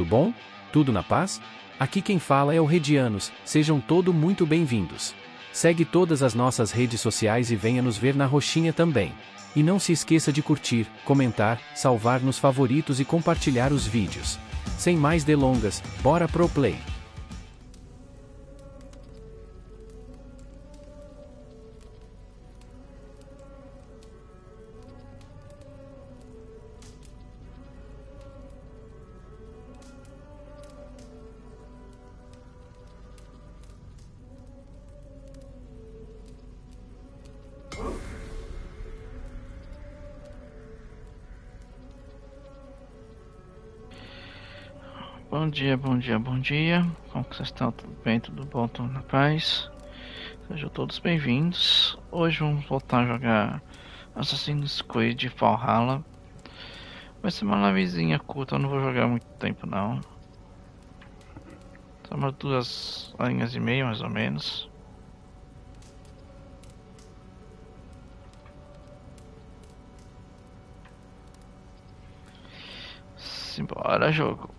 bom? Tudo na paz? Aqui quem fala é o Redianos, sejam todos muito bem-vindos. Segue todas as nossas redes sociais e venha nos ver na roxinha também. E não se esqueça de curtir, comentar, salvar nos favoritos e compartilhar os vídeos. Sem mais delongas, bora pro play! Bom dia, bom dia, bom dia. Como que vocês estão? Tudo bem? Tudo bom? Tudo na paz? Sejam todos bem-vindos. Hoje vamos voltar a jogar Assassin's Creed Valhalla. Vai ser uma livezinha curta, eu não vou jogar muito tempo não. Só umas 2 horinhas e meia mais ou menos. Simbora, jogo.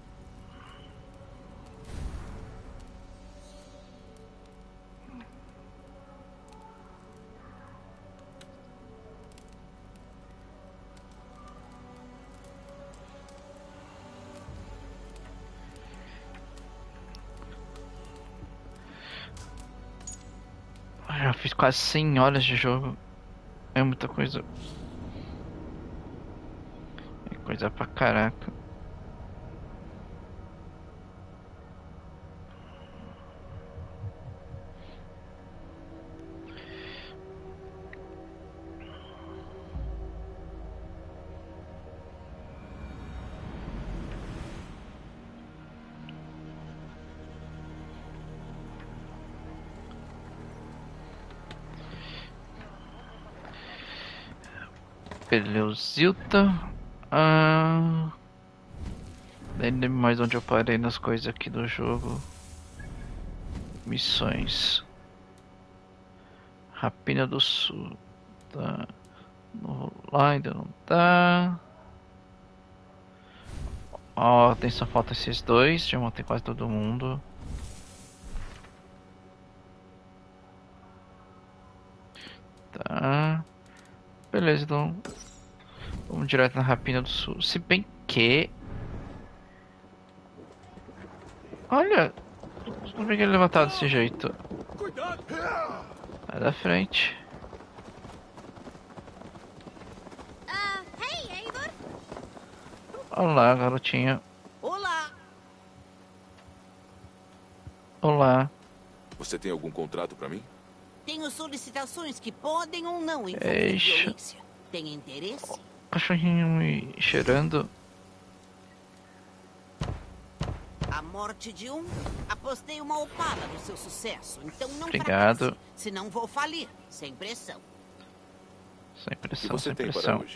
Já fiz quase 100 horas de jogo. É muita coisa. É coisa pra caraca. Peleuzilta. Nem lembro mais onde eu parei nas coisas aqui do jogo. Missões. Rapina do Sul. Tá. Lá ainda não tá. Ó, tem só falta esses dois. Já matei quase todo mundo. Tá. Beleza, então. Vamos direto na Rapina do Sul. Se bem que... Olha! Não vi ele levantar desse jeito. Vai da frente. Hey, Eivor! Olá, garotinha. Olá! Olá. Você tem algum contrato pra mim? Tenho solicitações que podem ou não envolver Eixa. violência. Tem interesse? Cachorrinho me cheirando. A morte de um, apostei uma opala no seu sucesso. Então não Obrigado. fracasse, senão vou falir. Sem pressão. Sem O que pressão, você sem tem pressão. para hoje?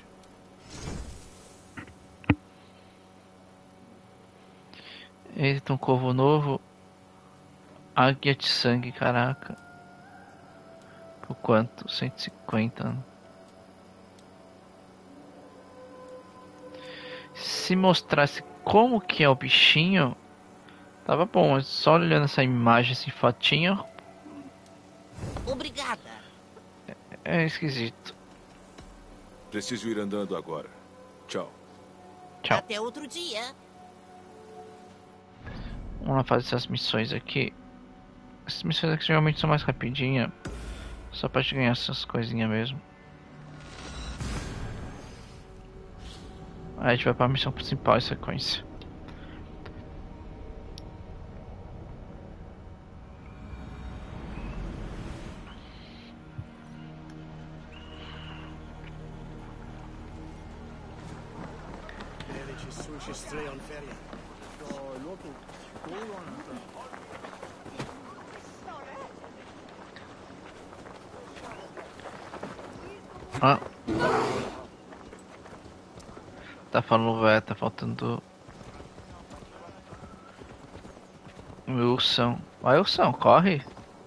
Eita, um corvo novo. Águia de sangue, caraca. Por quanto? 150. Se mostrasse como que é o bichinho, tava bom. Mas só olhando essa imagem, esse fotinho, Obrigada. é esquisito. Preciso ir andando agora. Tchau. Tchau. Até outro dia. Vamos lá fazer essas missões aqui. Essas missões aqui geralmente são mais rapidinhas. Só pra gente ganhar essas coisinhas mesmo. Aí a gente vai pra missão principal em sequência. Ah. Tá falando, velho, tá faltando o Wilson. Vai, Wilson, corre.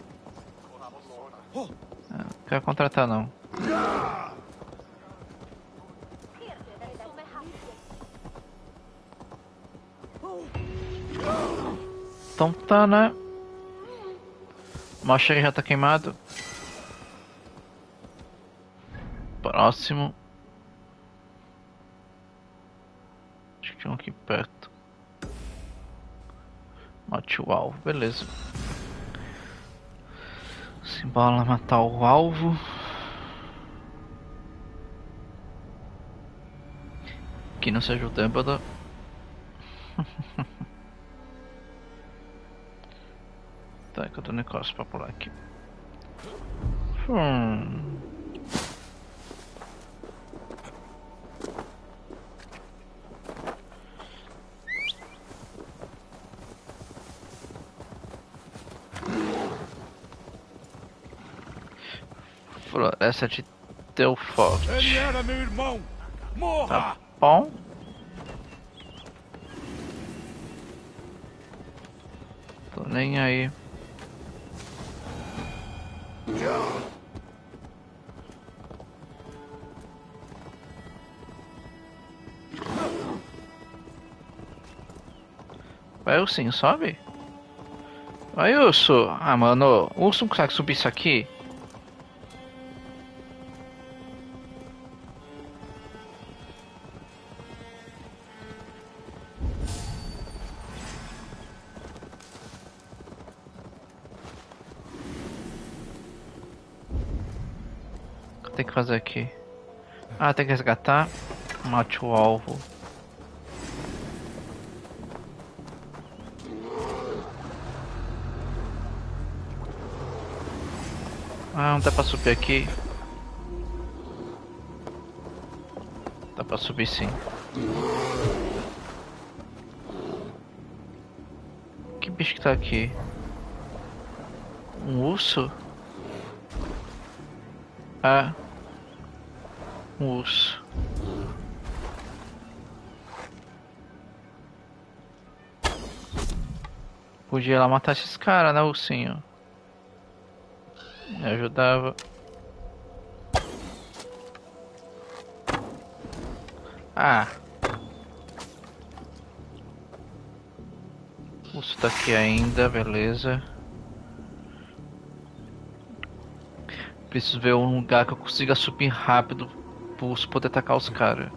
Não quero contratar não. Então tá, né? Mostra que já tá queimado. Próximo. Acho que tinha um aqui perto. Mate o alvo, beleza. Simbora matar o alvo. Que não seja o Dumbledore. Tá, que eu tô no negócio pra pular aqui. Floresta de Telfort. Ele era meu irmão! Morra! Tá bom. Tô nem aí. Vai, ursinho, sobe. Vai, urso. Ah, mano, o urso não consegue subir isso aqui? O que tem que fazer aqui? Ah, tem que resgatar. Mate o alvo. Ah, não dá pra subir aqui. Dá pra subir sim. Que bicho que tá aqui? Um urso? Ah. Um urso. Podia ir lá matar esses caras, né, ursinho? Me ajudava. Ah. O urso tá aqui ainda, beleza. Preciso ver um lugar que eu consiga subir rápido pro urso poder atacar os caras.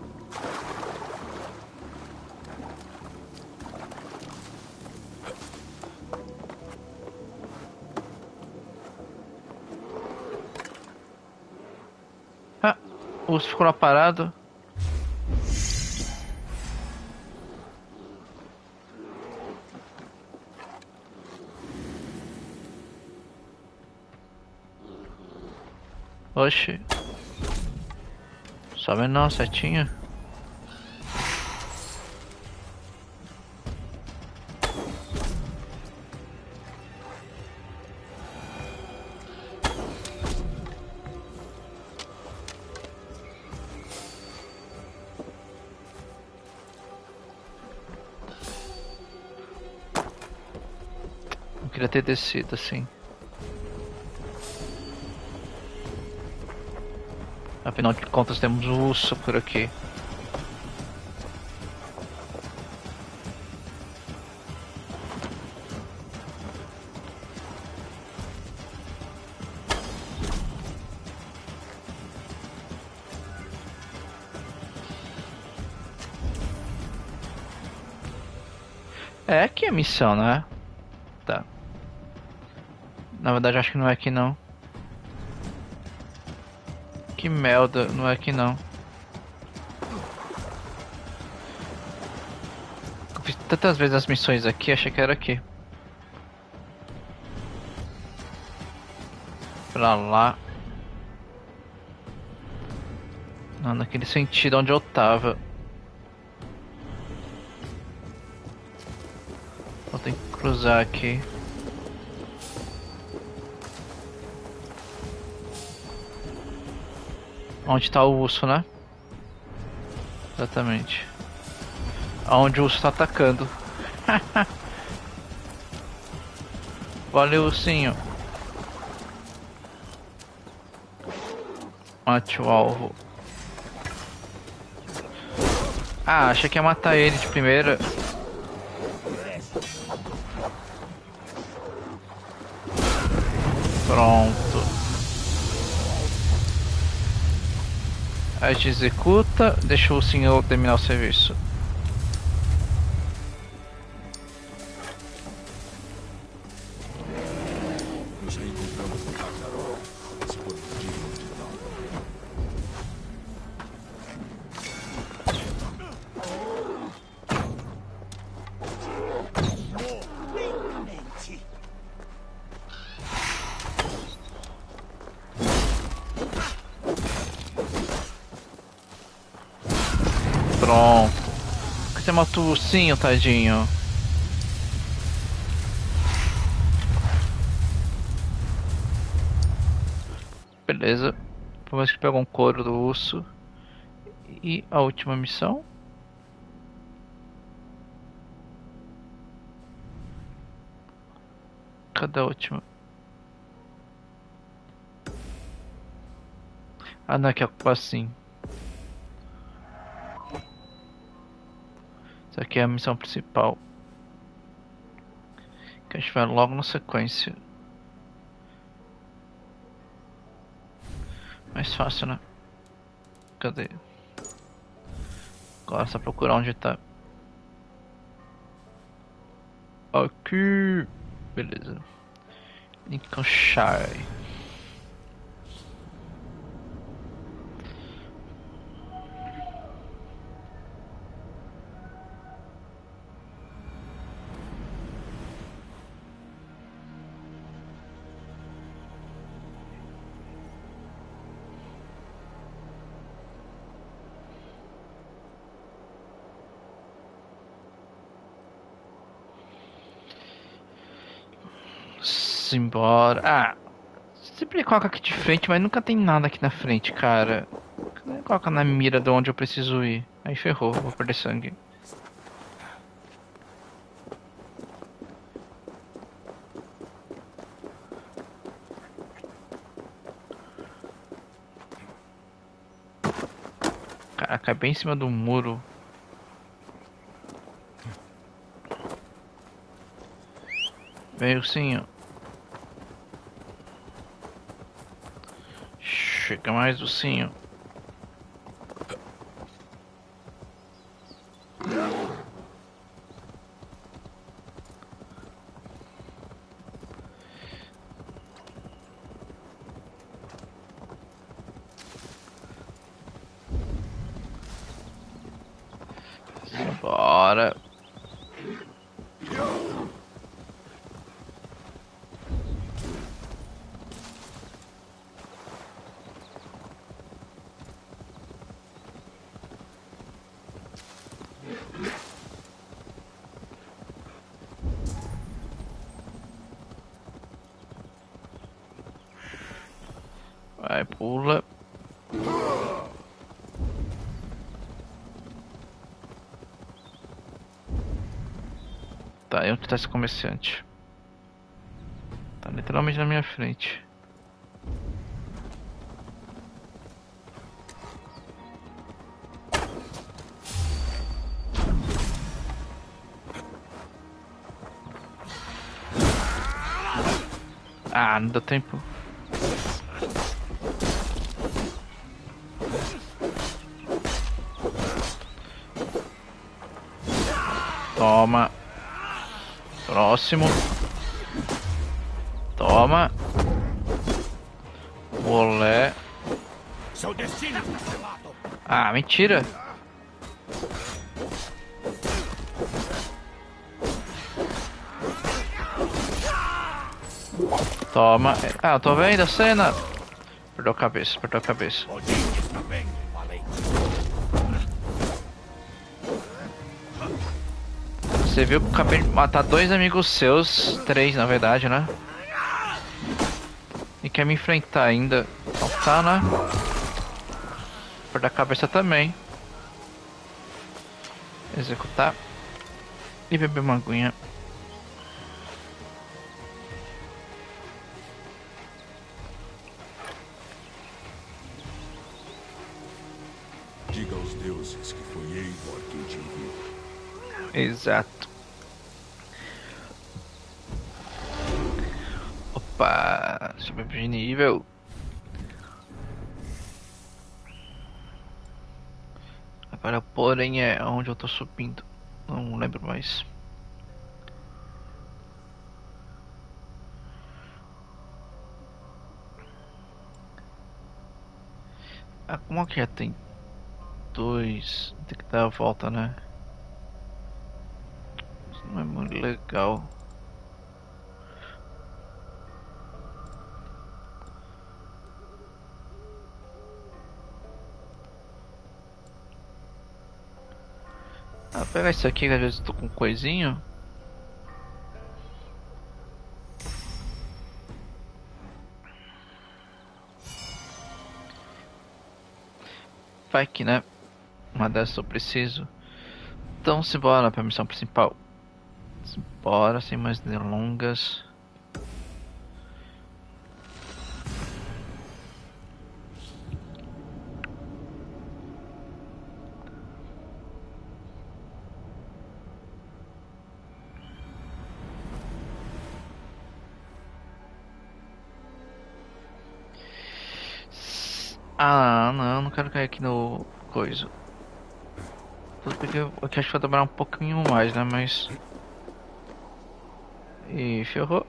Ah, o urso ficou lá parado. Oxi. Sobe não, setinha. Não queria ter descido assim. Afinal de contas temos um urso por aqui. É aqui a missão, né? Tá. Na verdade acho que não é aqui não. Que merda, não é aqui não. Eu fiz tantas vezes as missões aqui, achei que era aqui. Pra lá. Não, naquele sentido onde eu tava. Vou ter que cruzar aqui. Onde tá o urso, né? Exatamente. Aonde o urso tá atacando. Valeu, ursinho. Mate o alvo. Ah, achei que ia matar ele de primeira. Pronto. A gente executa, deixa o senhor terminar o serviço. Nos reencontramos no Ragnarok. Se formos dignos de tal. Pronto. Por que você matou o ursinho, tadinho? Beleza. Vamos que pegou um couro do urso. E a última missão? Cadê a última? Ah, não, aqui é assim. Essa aqui é a missão principal. Que a gente vai logo na sequência. Mais fácil, né? Cadê? Agora é só procurar onde tá. Aqui. Beleza. Lincolnshire. Embora. Ah, sempre coloca aqui de frente, mas nunca tem nada aqui na frente, cara. Coloca na mira de onde eu preciso ir. Aí ferrou, vou perder sangue. Cara, cai bem em cima do muro. Vem, ursinho. Chega mais, ursinho. Bora. Vai, pula. Tá, e onde tá esse comerciante? Tá literalmente na minha frente. Ah, não deu tempo. Toma. Próximo. Toma. Olé. Seu destino está selado. Ah, mentira. Toma. Ah, eu tô vendo a cena. Perdeu a cabeça, perdeu a cabeça. Odin está bem, valente. Você viu que eu acabei de matar dois amigos seus, três na verdade, né? E quer me enfrentar ainda. Então tá, né? Perder a cabeça também. Executar. E beber uma aguinha. Diga aos deuses que foi Eivor quem te enviou. Exato. Opa! Subiu de nível. Agora, porém, é onde eu tô subindo. Não lembro mais. Ah, como que já tem dois? Tem que dar a volta, né? Isso não é muito legal. Ah, pegar isso aqui, que às vezes eu tô com coisinho. Vai que, né? Uma dessas eu preciso. Então, simbora pra missão principal. Simbora, sem mais delongas. Ah, não quero cair aqui no coisa. Tudo porque eu acho que vai demorar um pouquinho mais, né? Mas. E ferrou.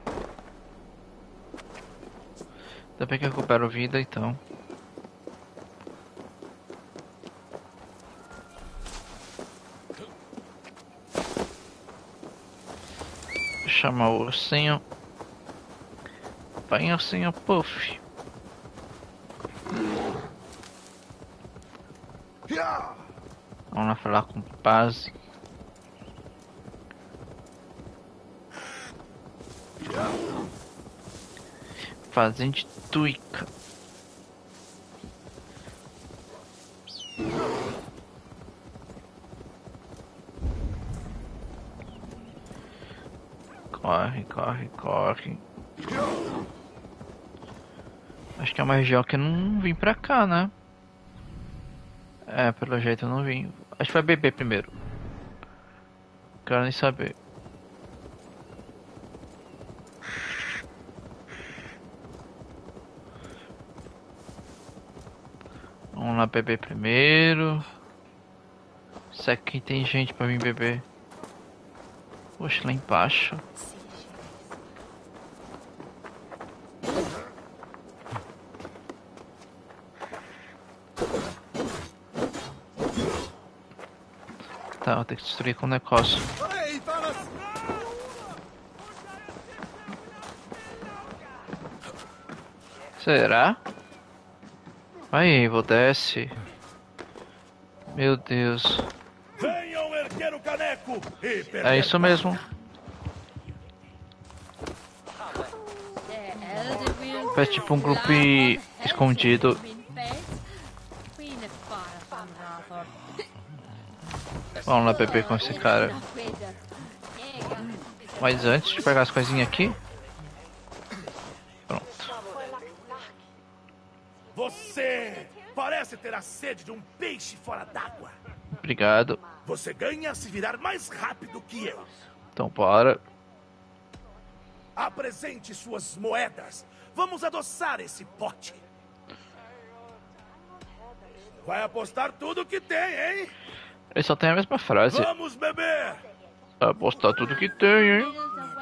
Ainda bem que eu recupero vida, então. Vou chamar o ursinho. Vai, ursinho, puff. Vamos lá falar com Paz. Fazende Tuica. Corre, corre, corre. Acho que é uma região que eu não vim pra cá, né? É, pelo jeito eu não vim. Acho que vai beber primeiro. Quero nem saber. Vamos lá beber primeiro. Isso aqui tem gente pra mim beber. Poxa, lá embaixo. Tá, vou ter que destruir com o negócio. Será? Aí, vou desce. Meu Deus. Venham erguer o caneco e É isso mesmo. Faz tipo um grupo escondido. Vamos lá beber com esse cara. Mas antes de pegar as coisinhas aqui. Pronto. Você parece ter a sede de um peixe fora d'água. Obrigado. Você ganha se virar mais rápido que eu. Então bora. Apresente suas moedas. Vamos adoçar esse pote. Vai apostar tudo que tem, hein? Ele só tem a mesma frase. Vamos beber! Apostar tudo que tem, hein?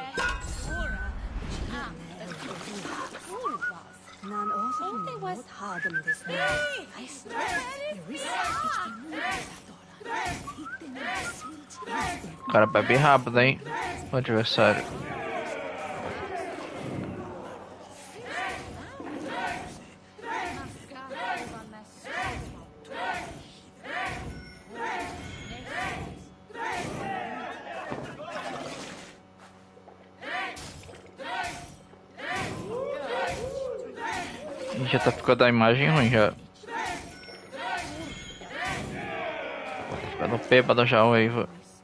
O cara bebe rápido, hein? O adversário. Já tá ficando a imagem ruim já. Tá ficando bêbado já o Eva.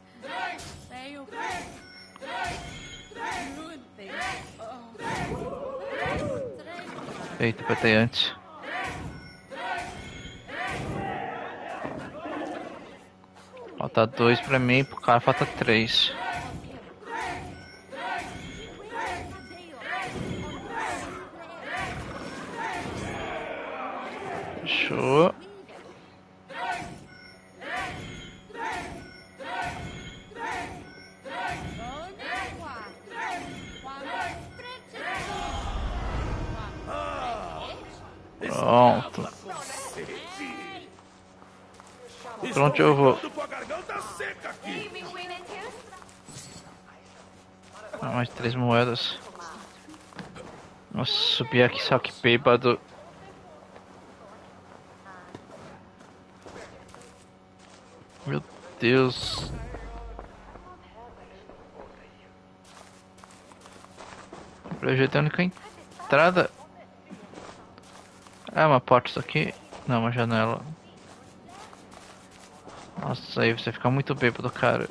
Eita, apertei antes. Falta 2 pra mim, pro cara falta 3. Fechou. Pronto. Pra onde eu vou? Com a garganta seca aqui. Ah, mais 3 moedas. Nossa, subir aqui só que bêbado. Meu Deus. Pelo jeito é a única entrada. É uma porta isso aqui. Não, uma janela. Nossa, aí você fica muito bêbado, cara.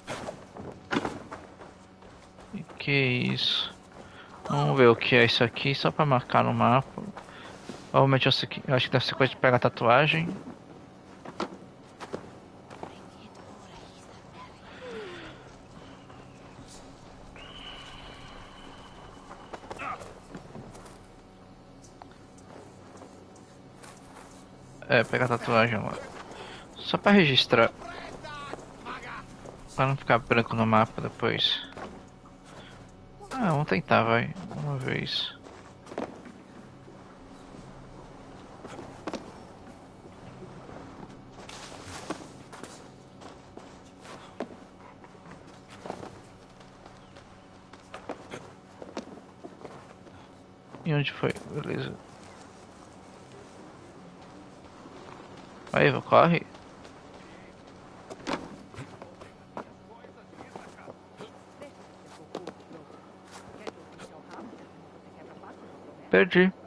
E que isso? Vamos ver o que é isso aqui, só pra marcar no mapa. Provavelmente eu acho que deve ser coisa de pegar tatuagem. É, pegar tatuagem lá. Só pra registrar. Pra não ficar branco no mapa depois. Ah, vamos tentar, vai. Uma vez. E onde foi? Beleza. Aí, corre. Perdi.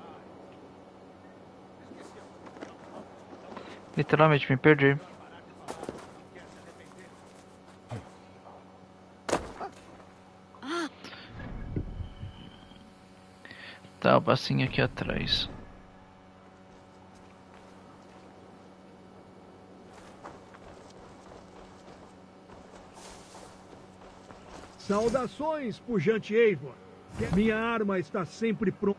Literalmente me perdi. Tá, o passinho aqui atrás. Saudações, pujante Eivor. Minha arma está sempre pronta.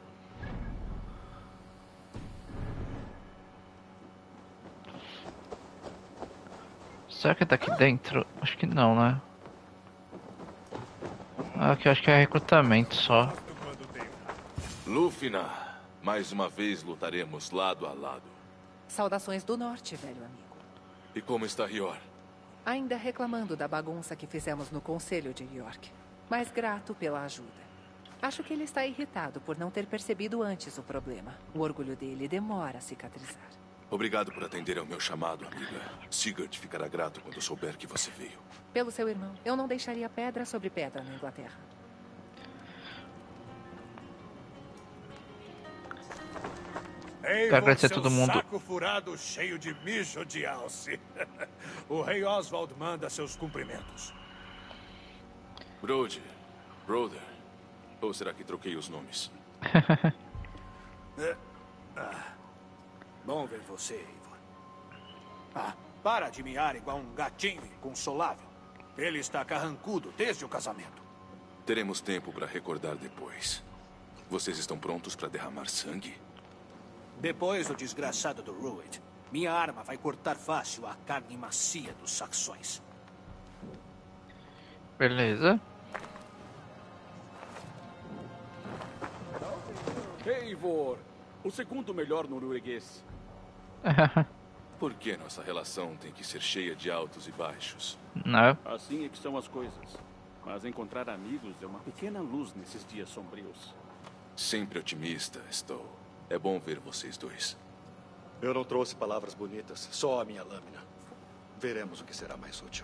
Será que tá aqui dentro? Acho que não, né? Aqui acho que é recrutamento só. Lúfina, mais uma vez lutaremos lado a lado. Saudações do norte, velho amigo. E como está Rior? Ainda reclamando da bagunça que fizemos no Conselho de York, mas grato pela ajuda. Acho que ele está irritado por não ter percebido antes o problema. O orgulho dele demora a cicatrizar. Obrigado por atender ao meu chamado, amiga. Sigurd ficará grato quando souber que você veio. Pelo seu irmão, eu não deixaria pedra sobre pedra na Inglaterra. Eivor, agradecer a seu todo mundo. saco furado cheio de mijo de alce. O rei Oswald manda seus cumprimentos. Brody, Brother. Ou será que troquei os nomes? Bom ver você, Eivor. Para de miar igual um gatinho inconsolável. Ele está carrancudo desde o casamento. Teremos tempo para recordar depois. Vocês estão prontos para derramar sangue? Depois do desgraçado do Rued, minha arma vai cortar fácil a carne macia dos saxões. Beleza. Eivor, o segundo melhor norueguês. Por que nossa relação tem que ser cheia de altos e baixos? Não. Assim é que são as coisas. Mas encontrar amigos é uma pequena luz nesses dias sombrios. Sempre otimista, estou. É bom ver vocês dois. Eu não trouxe palavras bonitas, só a minha lâmina. Veremos o que será mais útil.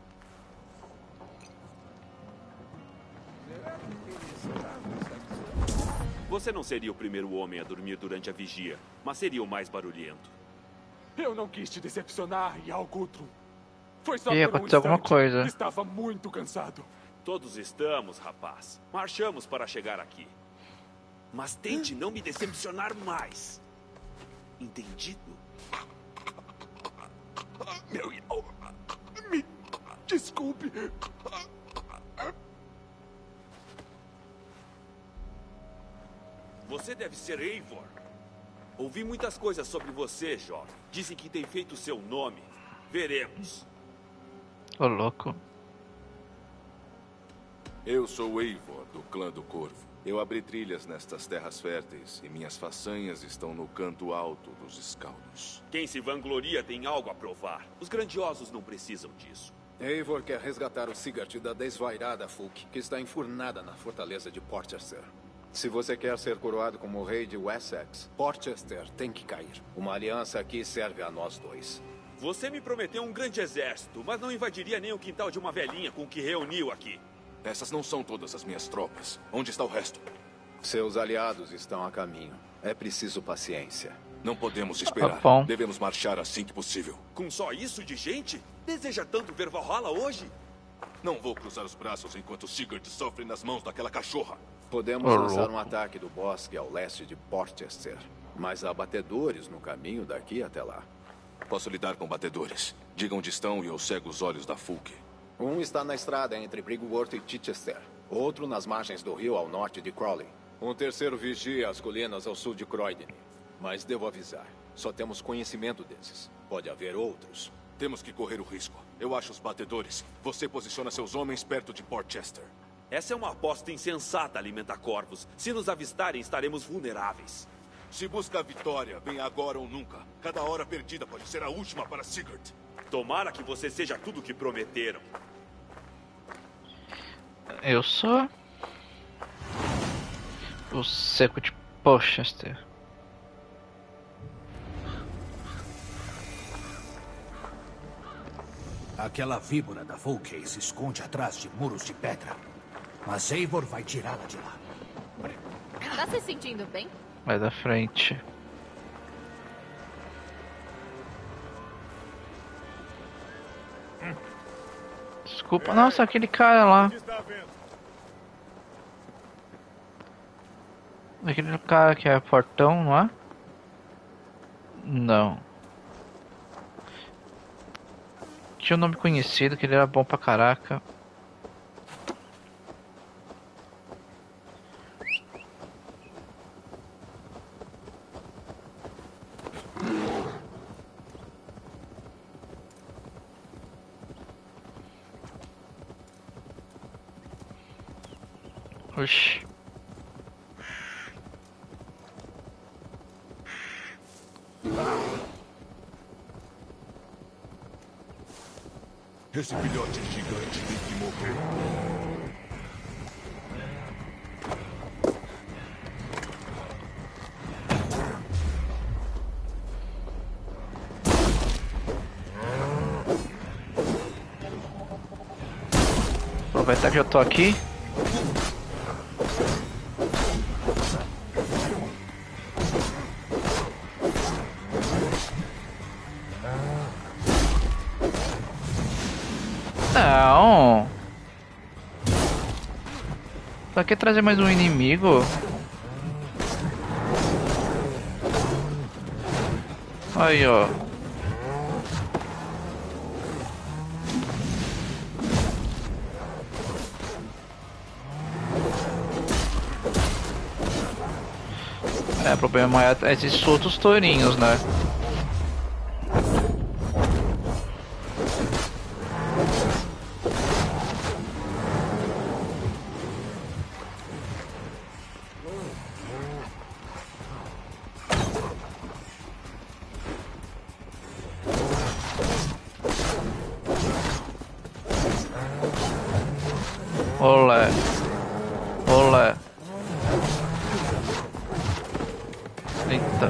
Você não seria o primeiro homem a dormir durante a vigia, mas seria o mais barulhento. Eu não quis te decepcionar, Yalgutrum. Foi só Ih, por um aconteceu alguma instante. coisa. Estava muito cansado. Todos estamos, rapaz. Marchamos para chegar aqui. Mas tente não me decepcionar mais. Entendido? Meu Yal, me desculpe. Você deve ser Eivor. Ouvi muitas coisas sobre você, jovem. Dizem que tem feito seu nome. Veremos. Ô, louco. Eu sou Eivor, do clã do Corvo. Eu abri trilhas nestas terras férteis e minhas façanhas estão no canto alto dos escaldos. Quem se vangloria tem algo a provar. Os grandiosos não precisam disso. Eivor quer resgatar o Sigurd da desvairada Fulk, que está enfurnada na fortaleza de Porchester. Se você quer ser coroado como rei de Wessex, Porchester tem que cair. Uma aliança aqui serve a nós dois. Você me prometeu um grande exército, mas não invadiria nem o quintal de uma velhinha com o que reuniu aqui. Essas não são todas as minhas tropas. Onde está o resto? Seus aliados estão a caminho. É preciso paciência. Não podemos esperar. Devemos marchar assim que possível. Com só isso de gente? Deseja tanto ver Valhalla hoje? Não vou cruzar os braços enquanto Sigurd sofre nas mãos daquela cachorra. Podemos lançar um ataque do bosque ao leste de Porchester, mas há batedores no caminho daqui até lá. Posso lidar com batedores. Diga onde estão e eu cego os olhos da Fulk. Um está na estrada entre Brigworth e Chichester. Outro nas margens do rio ao norte de Crawley. Um terceiro vigia as colinas ao sul de Croydon. Mas devo avisar, só temos conhecimento desses. Pode haver outros. Temos que correr o risco. Eu acho os batedores. Você posiciona seus homens perto de Porchester. Essa é uma aposta insensata, alimenta-corvos. Se nos avistarem, estaremos vulneráveis. Se busca a vitória, vem agora ou nunca. Cada hora perdida pode ser a última para Sigurd. Tomara que você seja tudo o que prometeram. Eu sou o seco de Porchester. Aquela víbora da Volkey se esconde atrás de muros de pedra. Mas Eivor vai tirá-la de lá. Tá se sentindo bem? Vai da frente. Desculpa, nossa, aquele cara lá. Aquele cara que é fortão, não é? Não. Tinha um nome conhecido, que ele era bom pra caraca. Oxi. Esse filhote gigante tem que morrer. Aproveitar que eu tô aqui. Não. Pra que trazer mais um inimigo? Aí, ó. É, o problema é esses outros tourinhos, né? Olé. Olé. Eita.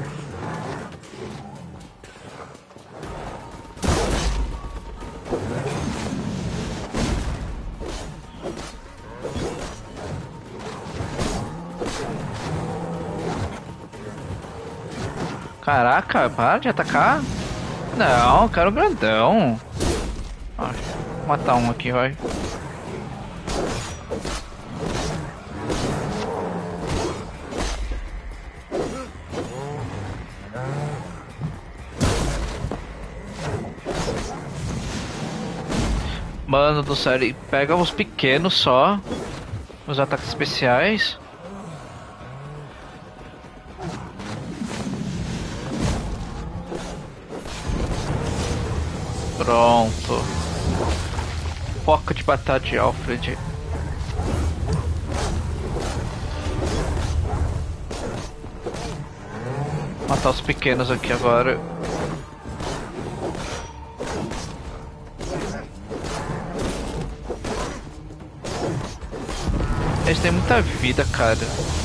Caraca, para de atacar. Não, eu quero grandão. Ah, vou matar um aqui, vai. Mano do céu, ele pega os pequenos só. Os ataques especiais. Pronto. Foca de batata de Alfred. Matar os pequenos aqui agora. Eles têm muita vida, cara.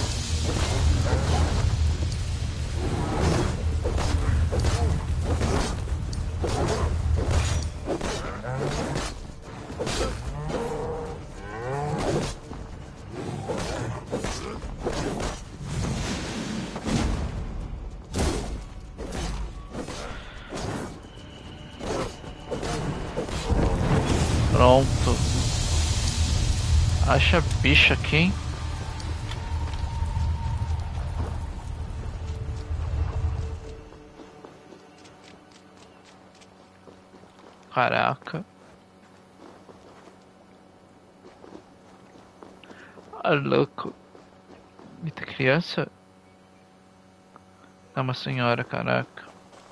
Pronto. Acha bicho aqui, hein? Caraca. Ah, louco. Muita criança? É uma senhora, caraca.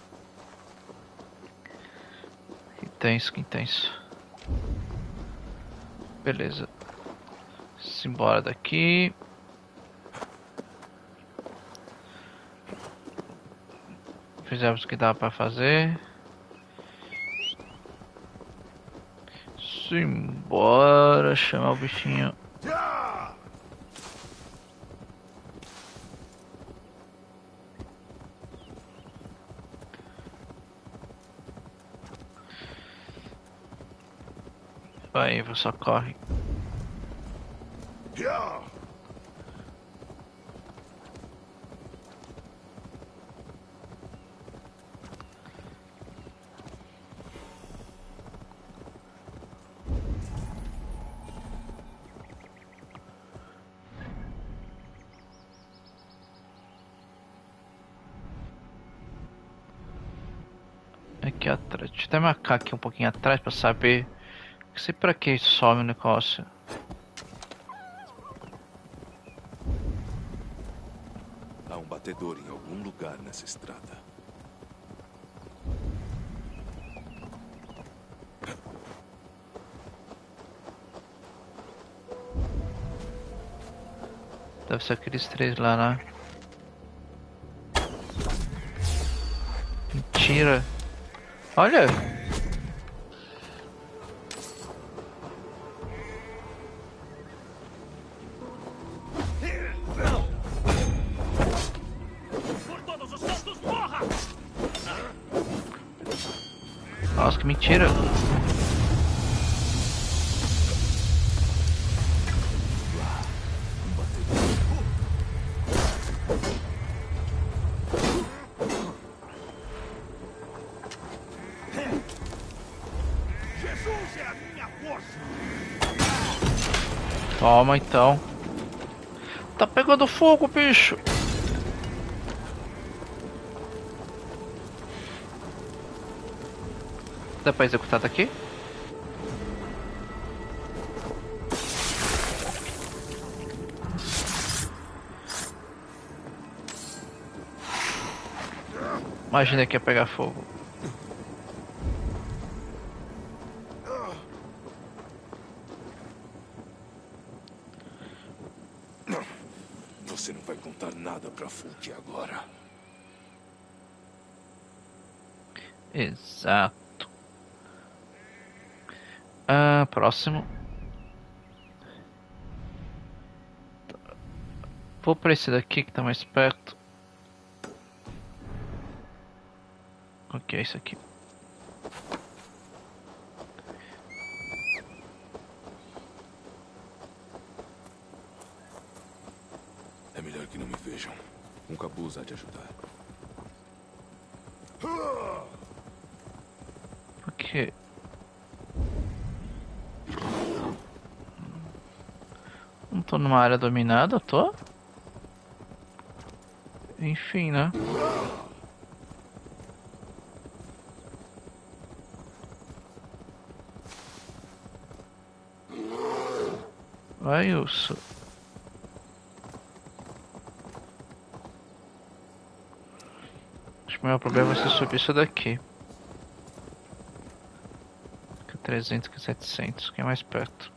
Que tenso, que intenso. Beleza. Simbora daqui. Fizemos o que dá pra fazer. Simbora chamar o bichinho. Vai, você só corre. Aqui atrás, deixa eu até marcar aqui um pouquinho atrás pra saber. Não sei pra que some o negócio. Há um batedor em algum lugar nessa estrada. Deve ser aqueles três lá, né? Mentira. Olha! Nossa, que mentira! Toma então. Tá pegando fogo, bicho. Dá pra executar daqui? Imagina que ia pegar fogo. Você não vai contar nada pra Fulk agora. Exato. Próximo. Vou pra esse daqui que tá mais perto. O que é isso aqui? É melhor que não me vejam. Um capuz há de ajudar. Por quê? Não tô numa área dominada, tô? Enfim, né? Vai, urso. Acho que o maior problema é você subir isso daqui. 300 que 700, que é mais perto.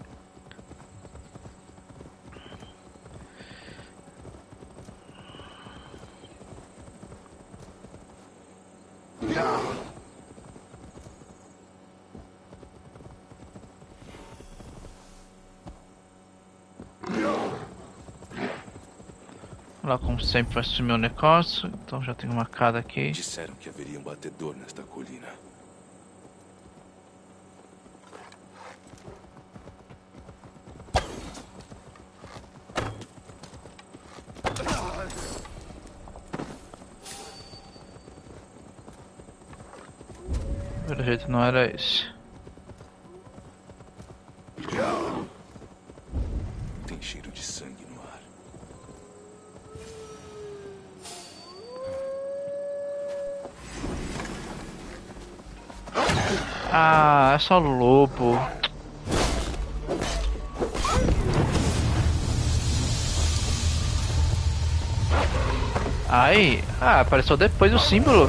Lá, como sempre, vai sumir o negócio, então já tenho marcado aqui. Disseram que haveria um batedor nesta colina. Pelo jeito não era esse. Tem cheiro de sangue no ar. Ah, é só lobo. Ai, apareceu depois o símbolo.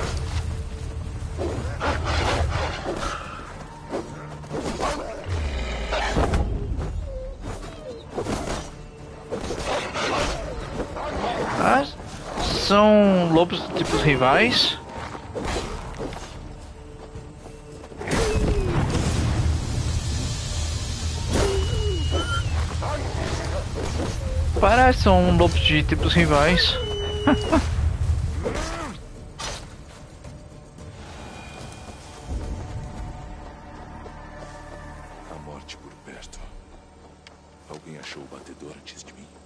Ah, são lobos tipos rivais. Parece são lobos de tipos rivais. A morte por perto. Alguém achou o batedor antes de mim?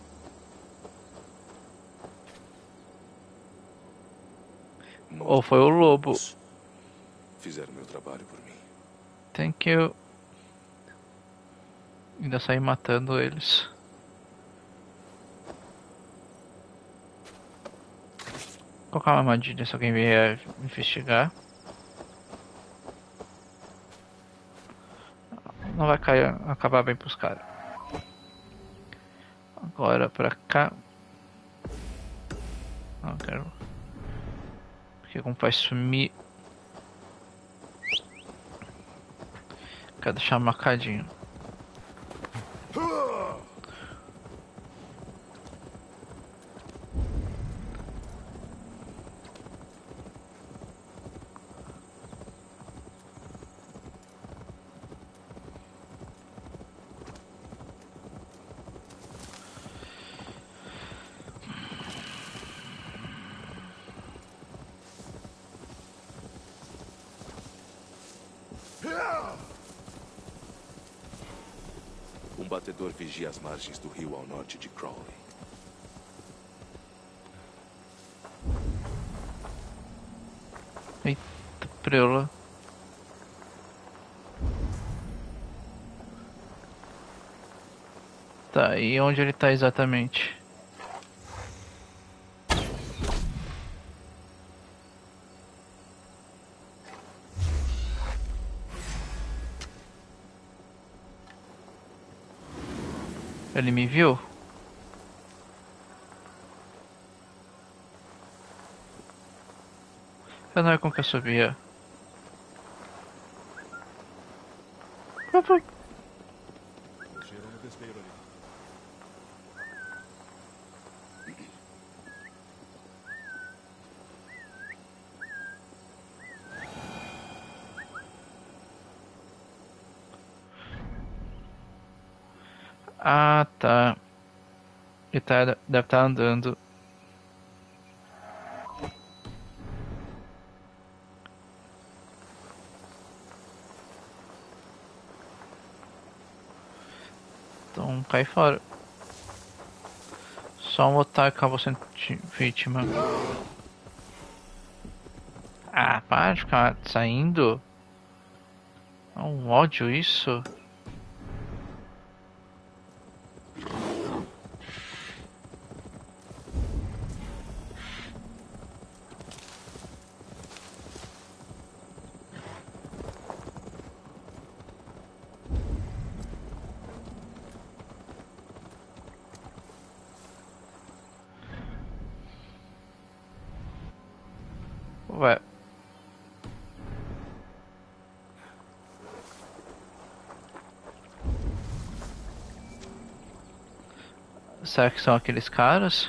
Ou foi o lobo? Fizeram meu trabalho por mim. Tem que eu ainda sair matando eles. Vou colocar uma armadilha se alguém vier investigar. Não vai cair, acabar bem pros caras. Agora pra cá. Não quero. Porque como vai sumir. Quero deixar marcadinho. Um batedor vigia as margens do rio ao norte de Crowley. Eita, preula. Tá, e onde ele tá exatamente? Ele me viu? Eu não é com que eu subia. Ah, tá. Ele deve estar andando. Então cai fora. Só um otário acabou sendo vítima. Ah, para de ficar saindo. É um ódio isso. Ué. Será que são aqueles caras?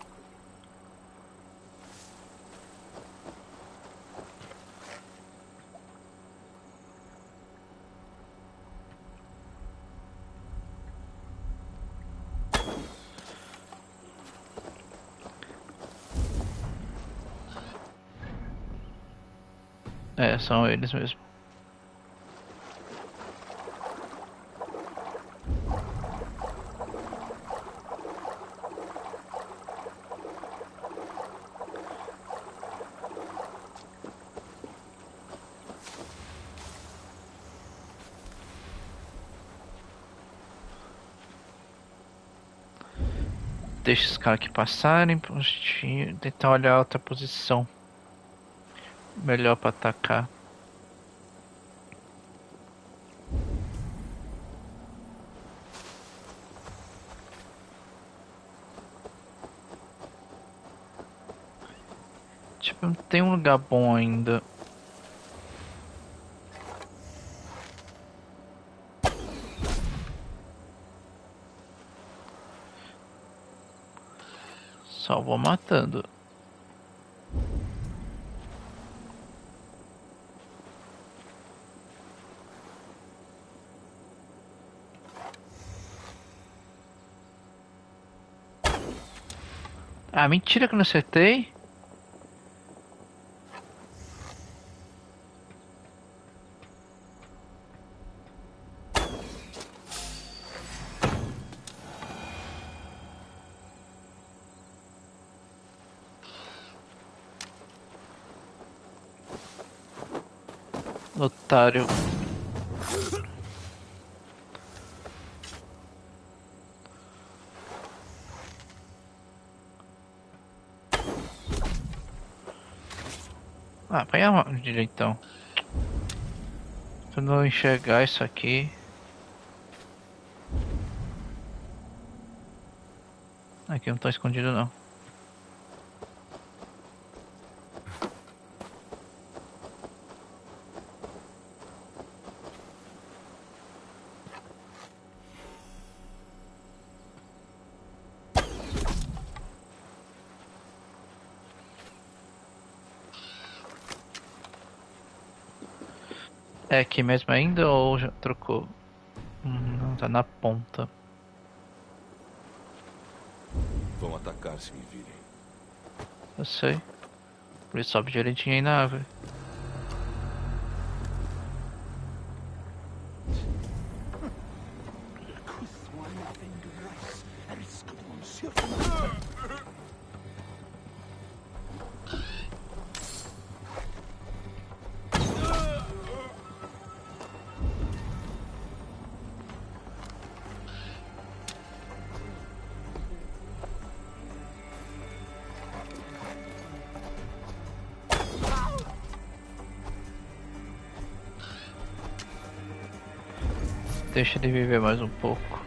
É, são eles mesmo. Deixa os caras aqui passarem pra gente tentar olhar outra posição melhor pra atacar. Tipo, não tem um lugar bom ainda. Só vou matando. Ah, mentira que eu não acertei. Otário. Ah, vai direitão. Se eu não enxergar isso aqui. Aqui não tá escondido não. É aqui mesmo ainda ou já trocou? Não, tá na ponta. Vão atacar se me virem. Eu sei. Por isso sobe direitinho aí na árvore. Deixa ele viver mais um pouco.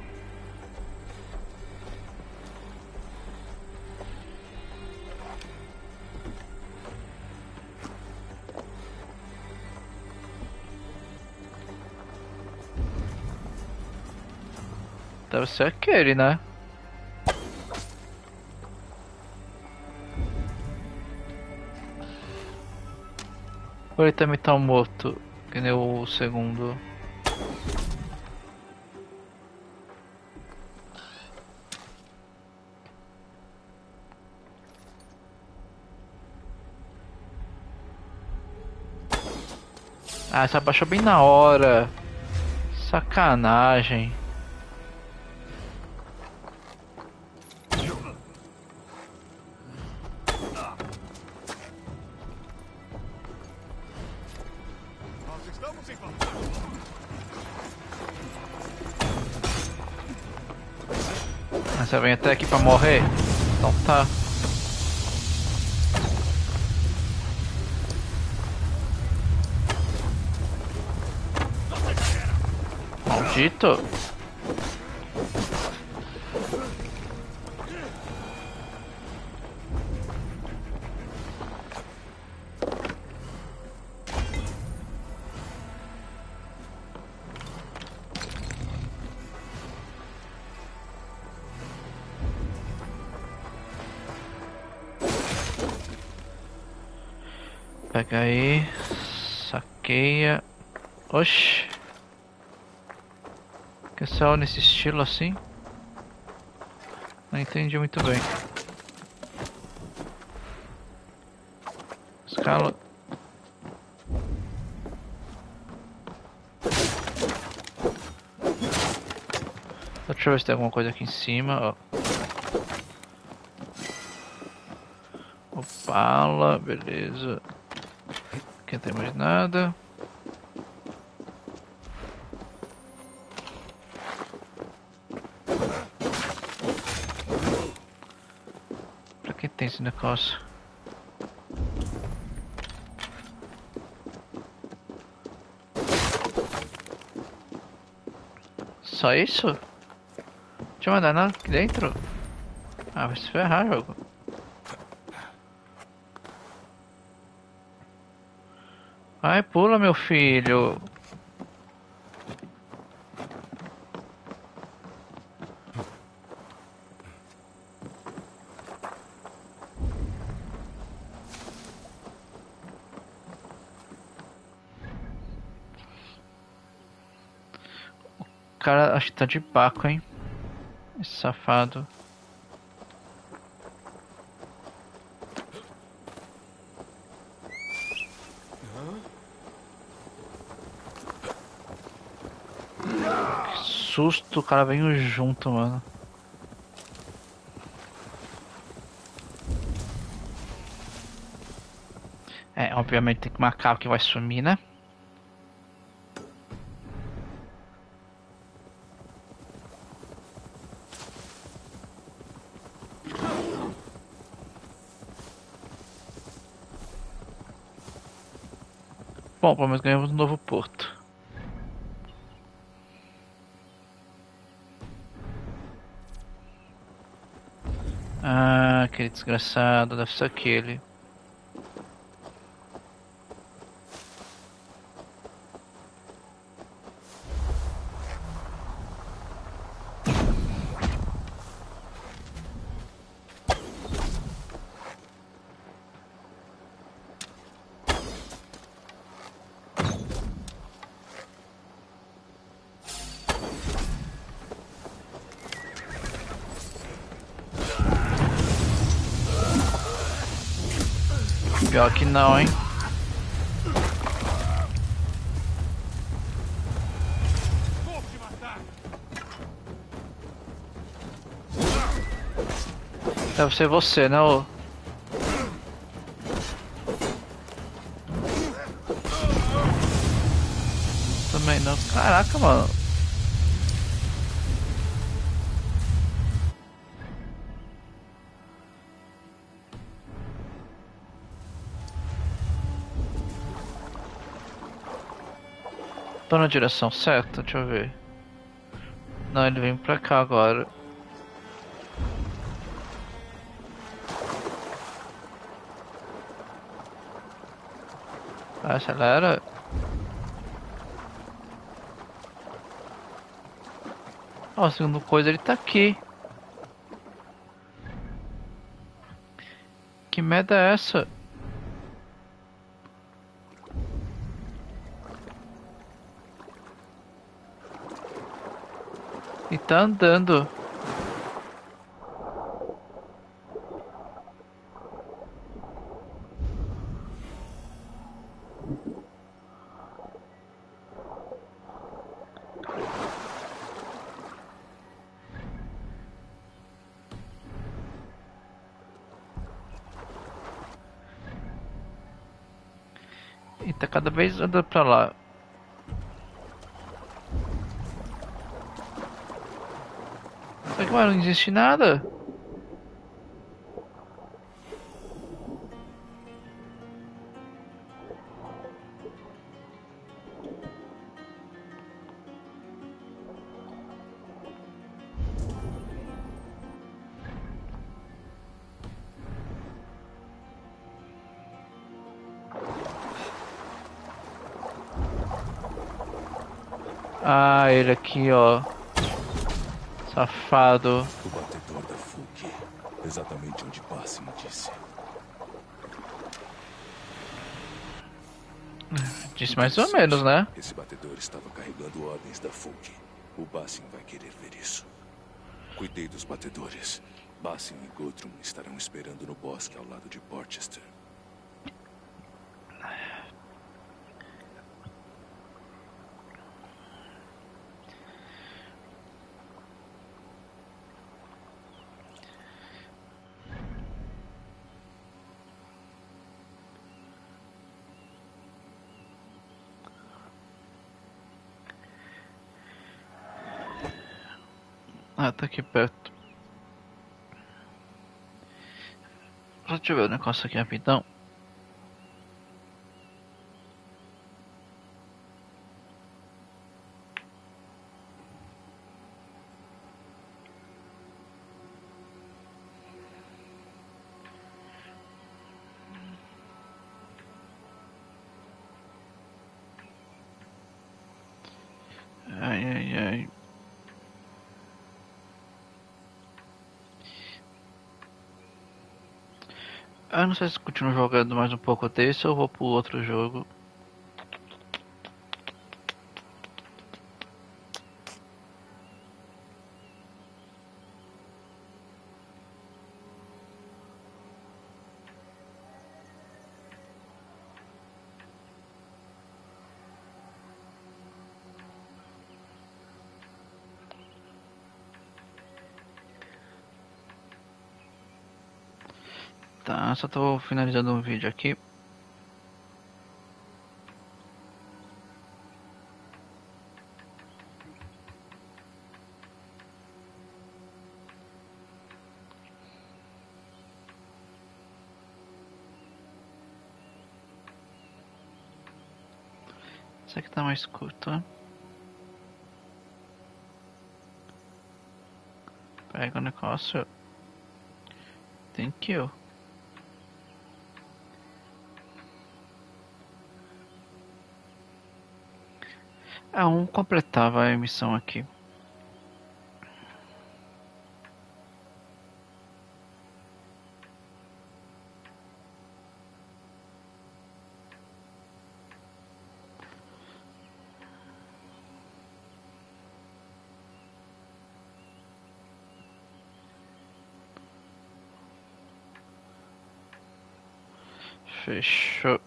Deve ser aquele, né? Ou ele também tá morto, que nem o segundo. Ah, se abaixou bem na hora. Sacanagem. Ah, você vem até aqui pra morrer? Então tá. Maldito! Pega aí. Saqueia. Oxi. Que céu nesse estilo assim? Não entendi muito bem. Escala. Deixa eu ver se tem alguma coisa aqui em cima, ó. Opala, beleza. Aqui não tem mais nada. Pra que tem esse negócio? Só isso? Deixa eu mandar nada aqui dentro? Ah, vai se ferrar, jogo. Vai, pula, meu filho. O cara acho que tá de Baco, hein? Esse safado. Que susto, o cara veio junto, mano. É, obviamente tem que marcar o que vai sumir, né? Bom, pelo menos ganhamos um novo porto. Ah, aquele desgraçado, deve ser aquele. Pior que não, hein? Deve ser você, né, ô? Também não. Caraca, mano. Tô na direção certa? Deixa eu ver. Não, ele vem pra cá agora. Acelera. Ó, a segunda coisa, ele tá aqui. Que merda é essa? E tá andando. E tá cada vez andando pra lá. Só que, mano, não existe nada. Ah, ele aqui, ó. Safado. O batedor da Fug. Exatamente onde Basim disse. Disse mais ou menos, né? Esse batedor estava carregando ordens da Fulk. O Bassin vai querer ver isso. Cuidei dos batedores. Bassin e Guthrum estarão esperando no bosque ao lado de Porchester. Ah, tá aqui perto. Deixa eu ver o negócio aqui rapidão. Ai, ai, ai. Eu não sei se continuo jogando mais um pouco desse ou vou pro outro jogo. Tá, só tô finalizando um vídeo aqui. Esse aqui tá mais curto, né? Pega o negócio. Thank you. Ah, vamos completar a missão aqui. Fechou.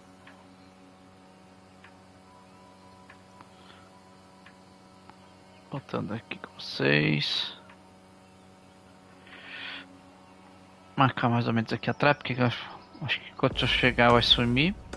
Voltando aqui com vocês. Marcar mais ou menos aqui atrás, porque eu acho que quando eu chegar vai sumir.